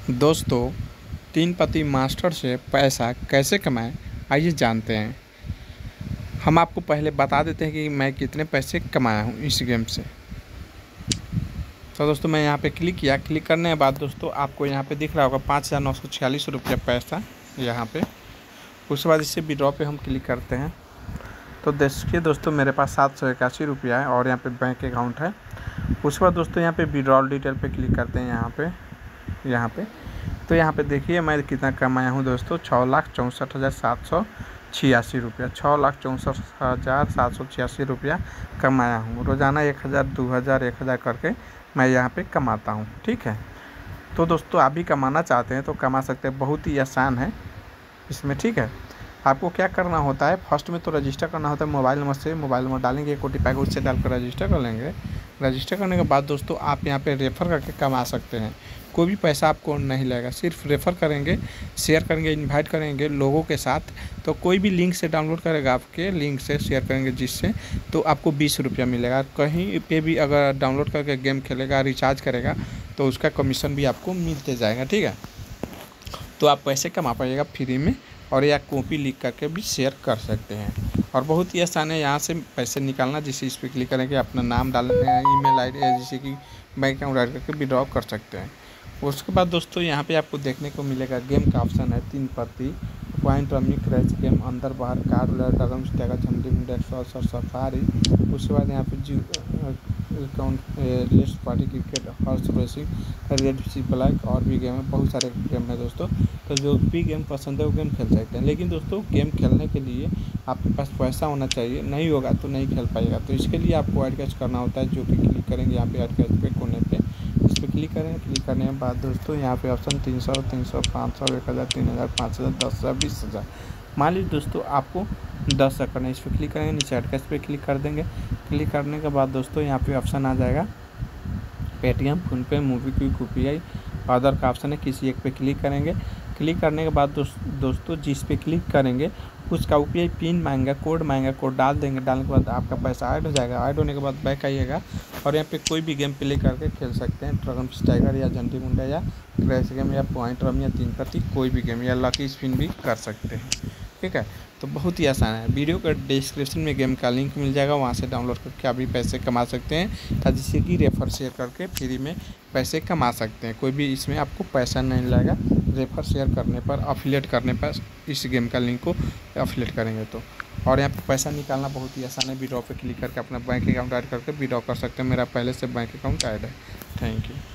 दोस्तों, तीन पति मास्टर से पैसा कैसे कमाएं, आइए जानते हैं। हम आपको पहले बता देते हैं कि मैं कितने पैसे कमाया हूं इस गेम से। तो दोस्तों मैं यहां पे क्लिक किया। क्लिक करने के बाद दोस्तों आपको यहां पे दिख रहा होगा 5,946 रुपये पैसा यहां पे। उसके बाद इससे विड्रॉ पे हम क्लिक करते हैं तो देखिए दोस्तों मेरे पास 781 रुपया है और यहाँ पे बैंक अकाउंट है। उसके बाद दोस्तों यहाँ पे विड्रॉल डिटेल पे क्लिक करते हैं। यहाँ पे तो यहाँ पे देखिए मैं कितना कमाया हूँ दोस्तों, 6,64,786 रुपया, 6,64,786 रुपया कमाया हूँ। रोज़ाना 1,000 2,000 1,000 करके मैं यहाँ पे कमाता हूँ। ठीक है, तो दोस्तों आप भी कमाना चाहते हैं तो कमा सकते हैं, बहुत ही आसान है इसमें। ठीक है, आपको क्या करना होता है, फर्स्ट में तो रजिस्टर करना होता है मोबाइल नंबर डालेंगे, एक OTP आएगा, उससे डालकर रजिस्टर कर लेंगे। रजिस्टर करने के बाद दोस्तों आप यहाँ पे रेफ़र करके कमा सकते हैं। कोई भी पैसा आपको नहीं लगेगा, सिर्फ रेफ़र करेंगे, शेयर करेंगे, इनवाइट करेंगे लोगों के साथ। तो कोई भी लिंक से डाउनलोड करेगा, आपके लिंक से शेयर करेंगे जिससे, तो आपको 20 रुपया मिलेगा। कहीं पे भी अगर डाउनलोड करके गेम खेलेगा, रिचार्ज करेगा तो उसका कमीशन भी आपको मिलते जाएगा। ठीक है, तो आप पैसे कमा पाइएगा फ्री में, और या कॉपी लिख करके भी शेयर कर सकते हैं। और बहुत ही आसान है यहाँ से पैसे निकालना। जैसे इस पर क्लिक करेंगे, अपना नाम डालना है, email ID जैसे कि बैंक अकाउंट ऐड करके विड्रॉ कर सकते हैं। उसके बाद दोस्तों यहाँ पे आपको देखने को मिलेगा गेम का ऑप्शन है, 3 पत्ती, पॉइंट रमी, क्रैच गेम, अंदर बाहर, कार ड्रगन स्टैगर, झंडी मुंडा, सफारी। उसके बाद यहाँ पे account list, party, cricket, horse racing, red sea black, और भी गेम है, बहुत सारे गेम है दोस्तों। तो जो भी गेम पसंद है वो गेम खेल सकते हैं। लेकिन दोस्तों गेम खेलने के लिए आपके पास पैसा होना चाहिए, नहीं होगा तो नहीं खेल पाएगा। तो इसके लिए आपको ऐड कैश करना होता है, जो कि क्लिक करेंगे यहाँ पे ऐड कैश पे कोने पे, इस पर क्लिक करें। क्लिक करने के बाद दोस्तों यहाँ पे ऑप्शन 300, 500, 1,000, 3,000, 5,000, 10,000, 20,000। मान लीजिए दोस्तों आपको 10 करना है, इस पर क्लिक करेंगे, नीचे ऐड कैश पे क्लिक कर देंगे। क्लिक करने के बाद दोस्तों यहाँ पे ऑप्शन आ जाएगा Paytm, PhonePe, MobiKwik, UPI, other का ऑप्शन है, किसी एक पे क्लिक करेंगे। क्लिक करने के बाद दोस्तों जिस पे क्लिक करेंगे उसका UPI पिन मांगेगा, कोड मांगेगा, कोड डाल देंगे। डालने के बाद आपका पैसा ऐड हो जाएगा। ऐड होने के बाद बैक आइएगा और यहाँ पे कोई भी गेम प्ले करके खेल सकते हैं, ड्रैगन टाइगर या झंडी मुंडा या क्रैश गेम या पॉइंट रम या 3 पत्ती, कोई भी गेम, या लकी स्पिन भी कर सकते हैं। ठीक है, तो बहुत ही आसान है। वीडियो का डिस्क्रिप्शन में गेम का लिंक मिल जाएगा, वहाँ से डाउनलोड करके आप भी पैसे कमा सकते हैं, जिससे कि रेफर शेयर करके फ्री में पैसे कमा सकते हैं। कोई भी इसमें आपको पैसा नहीं लगेगा, रेफर शेयर करने पर, अफिलिएट करने पर, इस गेम का लिंक को अफिलिएट करेंगे तो। और यहाँ पे पैसा निकालना बहुत ही आसान है, विड्रॉ पे क्लिक करके अपना बैंक अकाउंट ऐड करके विड्रॉ कर सकते हैं। मेरा पहले से बैंक अकाउंट ऐड है। Thank you.